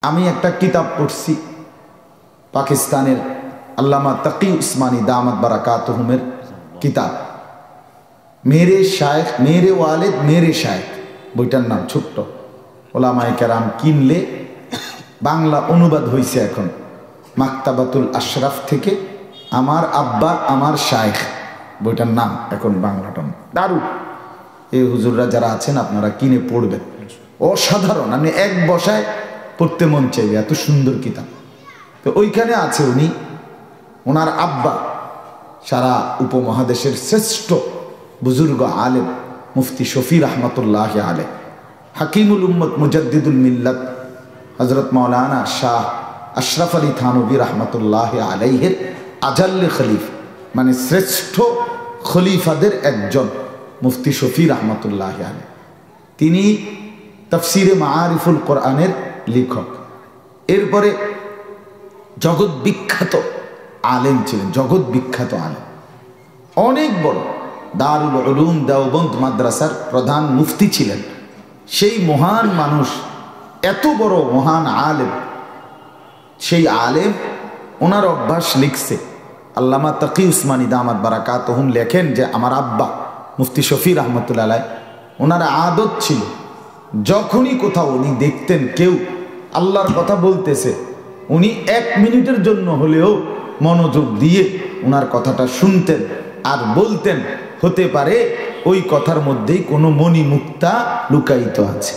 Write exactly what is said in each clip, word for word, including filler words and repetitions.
আমি একটা কিতাব পড়ছি পাকিস্তানের আল্লামা তাকি উসমানী দামাত বারাকাতুহুমের কিতাব, মেরে শায়েখ মেরে ওয়ালেদ মেরে শায়েখ, বইটার নাম ছোট্ট, ওলামায়ে কেরাম কিনলে বাংলা অনুবাদ হয়েছে এখন, মাকতাবাতুল আশরাফ থেকে, আমার আব্বা আমার শায়েখ, বইটার নাম এখন বাংলাটা দারুণ। এই হুজুররা যারা আছেন আপনারা কিনে পড়বেন, অসাধারণ, আমি এক বসায় পড়তে মন চাইবে, এত সুন্দর কিতাব। তো ওইখানে আছে উনি, ওনার আব্বা সারা উপমহাদেশের শ্রেষ্ঠ বুজুর্গ আলেম মুফতি শফি রহমতুল্লাহ আলেহ, হাকিমুল উম্মত মুজাদ্দিদুল মিল্লাত হজরত মৌলানা শাহ আশরাফ আলী থানভী রহমতুল্লাহ আলাইহের আজাল্লে খলিফ, মানে শ্রেষ্ঠ খলিফাদের একজন মুফতি শফি রহমতুল্লাহ আলাইহ। তিনি তাফসিরে মাআরিফুল কোরআনের লেখক, এরপরে জগৎ বিখ্যাত আলেম ছিলেন, জগৎ বিখ্যাত আলেম, অনেক বড়, দারুল উলুম দেওবন্দ মাদ্রাসার প্রধান মুফতি ছিলেন। সেই মহান মানুষ, এত বড় মহান আলেম, সেই আলেম ওনার অভ্যাস লিখছে, আল্লামা তাকি উসমানী দামাত বারাকাতুহুম লেখেন যে আমার আব্বা মুফতি শফি রহমতুল্লাহ আলাইহ, ওনার আদত ছিল যখনই কোথাও উনি দেখতেন কেউ আল্লাহর কথা বলতেছে, উনি এক মিনিটের জন্য হলেও মনোযোগ দিয়ে ওনার কথাটা শুনতেন আর বলতেন, হতে পারে ওই কথার মধ্যেই কোনো মণিমুক্তা লুকায়িত আছে।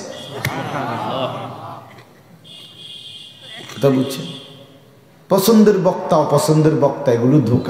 কথা বুঝছেন? পছন্দের বক্তা অপছন্দের বক্তা এগুলো ধোঁকা।